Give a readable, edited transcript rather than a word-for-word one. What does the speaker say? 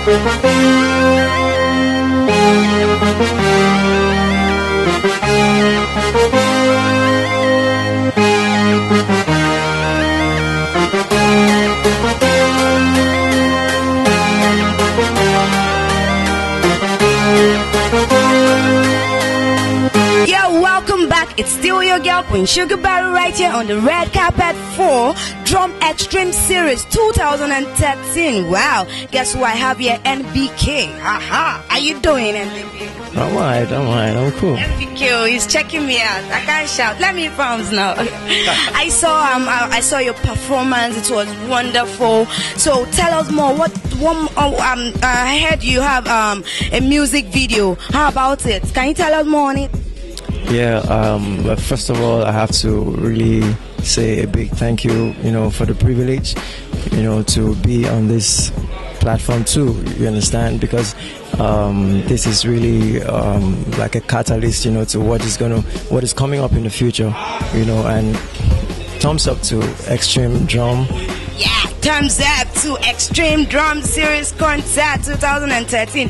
It's still your girl Queen Sugar Barrel right here on the red carpet for DRUMXTREME Series 2013. Wow, guess who I have here? NBK. Haha, how you doing, NBK? I'm alright, I'm cool. NBK, he's checking me out. I can't shout. Let me promise now. I saw your performance. It was wonderful. So tell us more. I heard you have a music video. How about it? Can you tell us more on it? Yeah, but first of all, I have to really say a big thank you, for the privilege, to be on this platform too, you understand, because this is really like a catalyst, to what is coming up in the future, and thumbs up to Extreme Drum. Yeah, thumbs up to Extreme Drum Series Concert 2013.